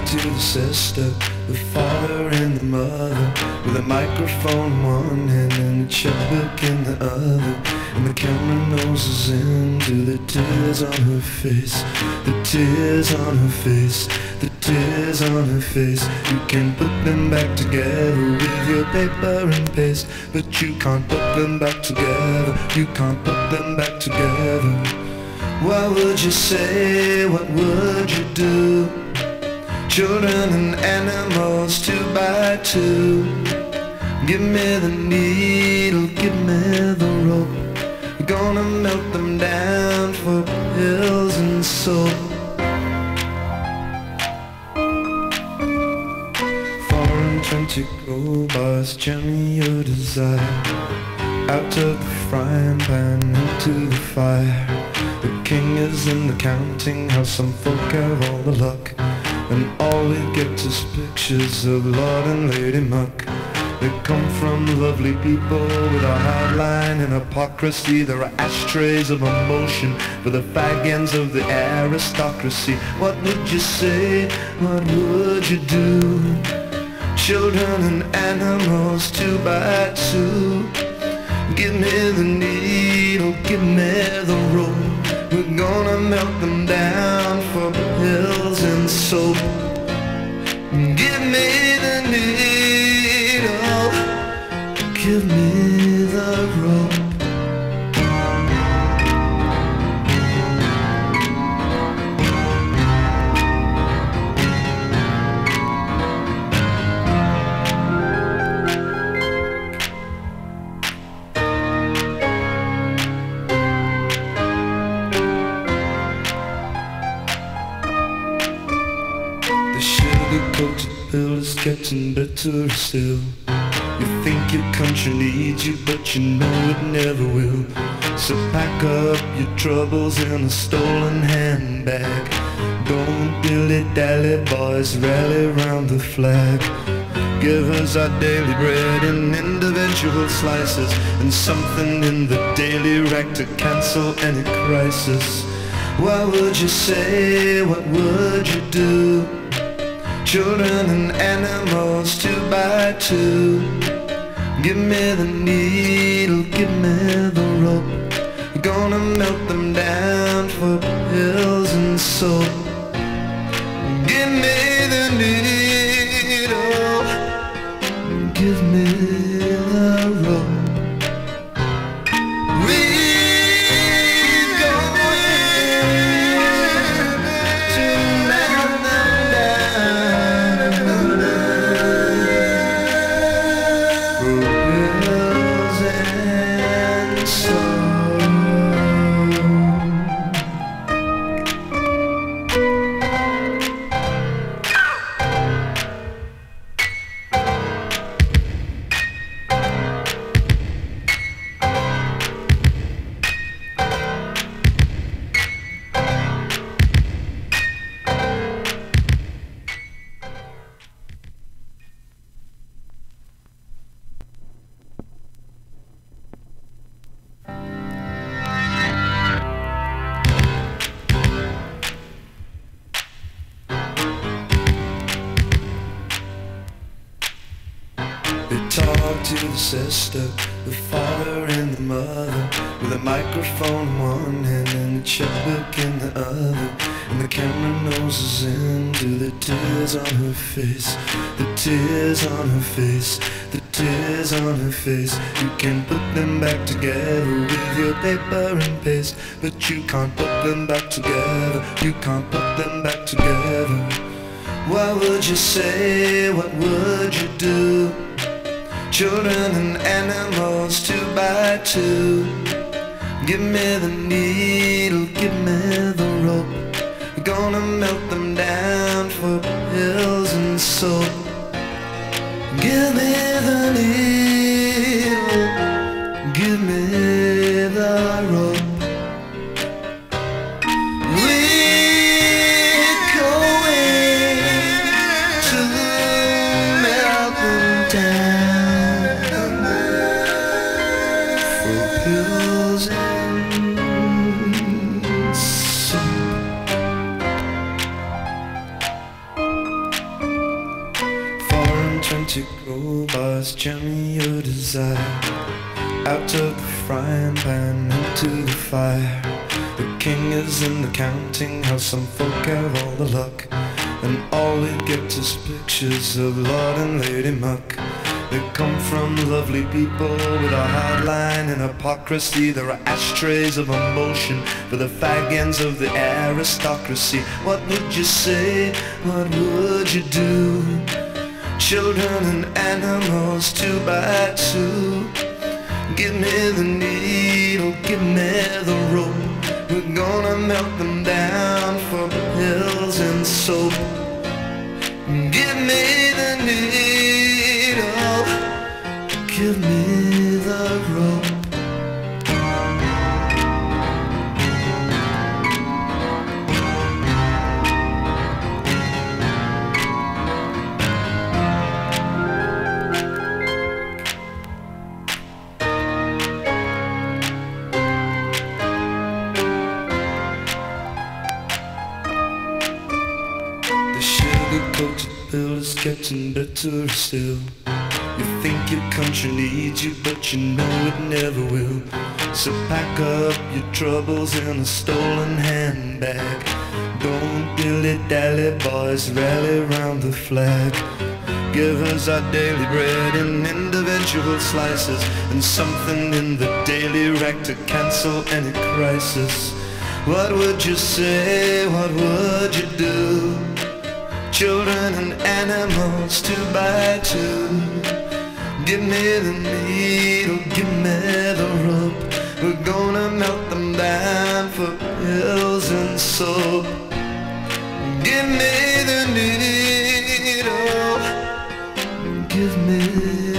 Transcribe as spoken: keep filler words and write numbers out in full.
to the sister, the father and the mother, with a microphone in one hand and a checkbook in the other. And the camera noses into the tears on her face, the tears on her face, the tears on her face. You can put them back together with your paper and paste, but you can't put them back together, you can't put them back together. What would you say, what would you do? Children and animals, two by two. Give me the needle, give me the rope. We're gonna melt them down for pills and soap. Four and twenty gold bars, jamming your desire out of the frying pan into the fire. The king is in the counting house, some folk have all the luck, and all we get is pictures of Lord and Lady Muck. They come from lovely people with a hard line and hypocrisy. There are ashtrays of emotion for the fag ends of the aristocracy. What would you say, what would you do? Children and animals, two by two. Give me the needle, give me the rope. We're gonna melt them down for pills and soap. Give me the needle, give me the rope. The sugar-coated pill is getting better still. You think your country needs you, but you know it never will. So pack up your troubles in a stolen handbag. Don't dilly-dally, boys, rally round the flag. Give us our daily bread in individual slices, and something in the daily rack to cancel any crisis. What would you say, what would you do? Children and animals, two by two. Give me the needle, give me the rope. We're gonna melt them down for pills and soap. Give me the needle, give me the rope. They talk to the sister, the father and the mother, with a microphone in one hand and a checkbook in the other. And the camera noses into the tears on her face, the tears on her face, the tears on her face. You can put them back together with your paper and paste, but you can't put them back together, you can't put them back together. What would you say, what would you do? Children and animals, two by two. Give me the needle, give me the rope. We're gonna melt them down for pills and soap. Give me the needle, give me the rope. We're going to melt them down for pills and soap. twenty crowbars, jamming your desire out of the frying pan into the fire. The king is in the counting house, some folk have all the luck, and all we get is pictures of Lord and Lady Muck. They come from lovely people with a hard line and hypocrisy. There are ashtrays of emotion for the fag ends of the aristocracy. What would you say? What would you do? Children and animals, two by two. Give me the needle, give me the rope. We're gonna melt them down for pills and soap. Give me the needle, give me the rope. The sugar-coated pill is getting better still. You think your country needs you, but you know it never will. So pack up your troubles in a stolen handbag. Don't dilly-dally, boys, rally round the flag. Give us our daily bread in individual slices, and something in the daily rack to cancel any crisis. What would you say? What would you do? Children and animals, two by two. Give me the needle, give me the rope. We're gonna melt them down for pills and soap. Give me the needle, give me